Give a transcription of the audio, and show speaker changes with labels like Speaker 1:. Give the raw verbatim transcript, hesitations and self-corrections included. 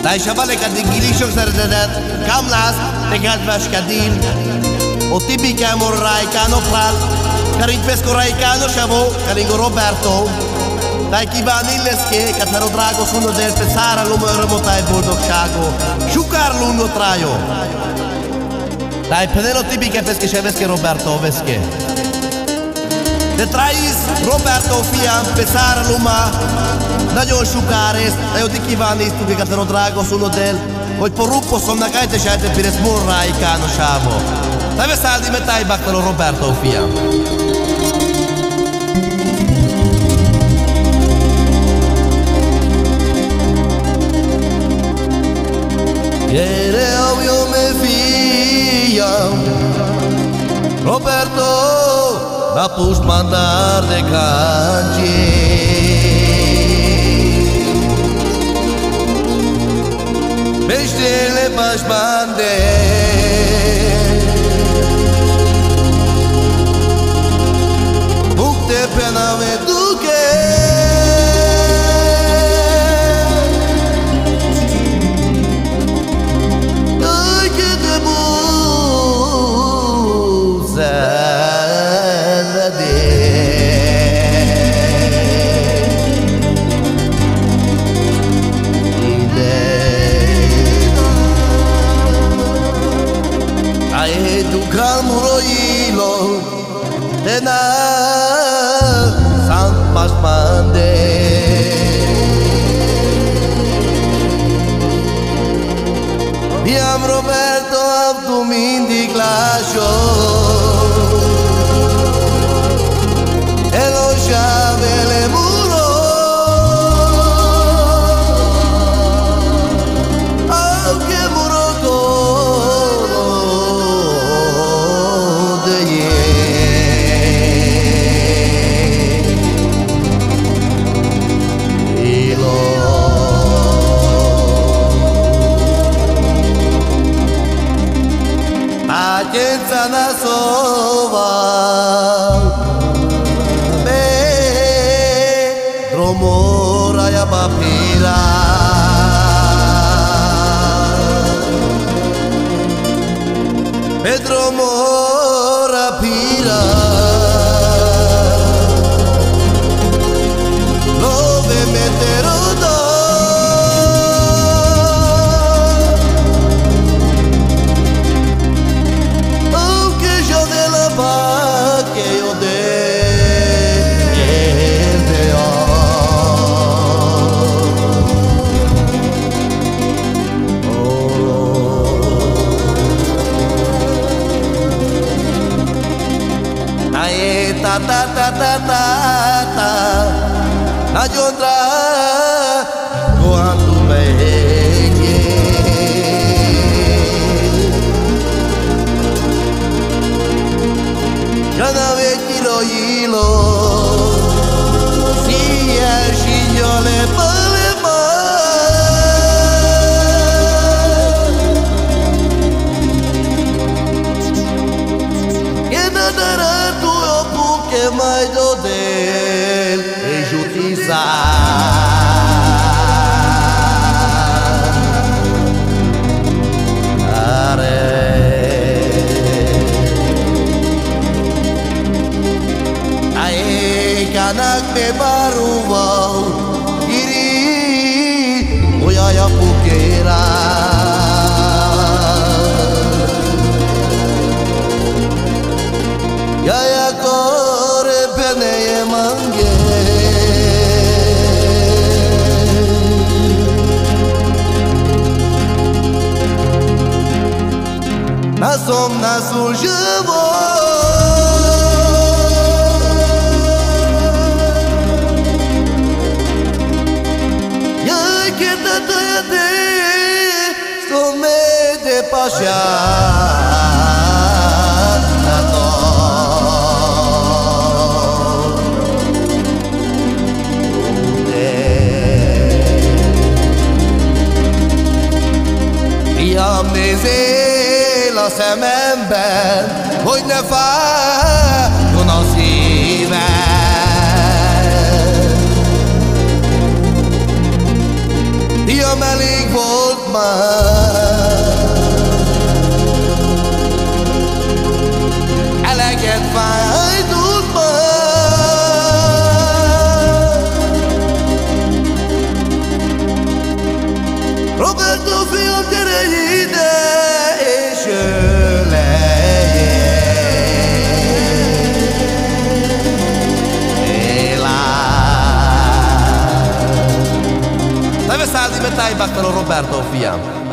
Speaker 1: Lájsabalek a digilisok szeretetet, kamlász, te kedves kedil. O tibikem or rajkán oprál, karin pesco rajkán osavo, karingo Roberto. Dai kíván illeszké, katero drágo szunod érte szára lom örömotáj boldogságo. Sukár lunnot rájó. Dai penelo tibike pesche se vesche Roberto vesche. Te trais Roberto fiam pesár luma. Nagyon sukár ezt, de ti kívánnéztuk, katero drágo szunod el, hogy porukkoszom na kajte sajte pires mor rajkán osavo. Dai veszálldi metáj baktalo Roberto fiam.
Speaker 2: Quiere obvio me fía Roberto va pus mandar de canche Beștele baș mande Pucte pe nave duche Tena San Pasmande Piam Roberto tu mindig lascio E lo sciave le muro Aunque muro coro de Pacienza na sova Pedro Mora ya papira Pedro Mora pira Lo ve metero do Ta ta ta ta ta ta Na jondra Goandu meje Cada vez kilo hilo Si el shillo le pale más Que dará tu que mai do del e justiça are ai canak me baruva iri oya ya pukera ya ya kore peneye mange Na som na sujevo Ya que te te some de pasha Nézzél a szememben, hogy ne fájjon a szívem. Fiam, elég volt fiam, gyere ide, és ölelj.
Speaker 1: Deve saldi metà e battano Roberto, fiam.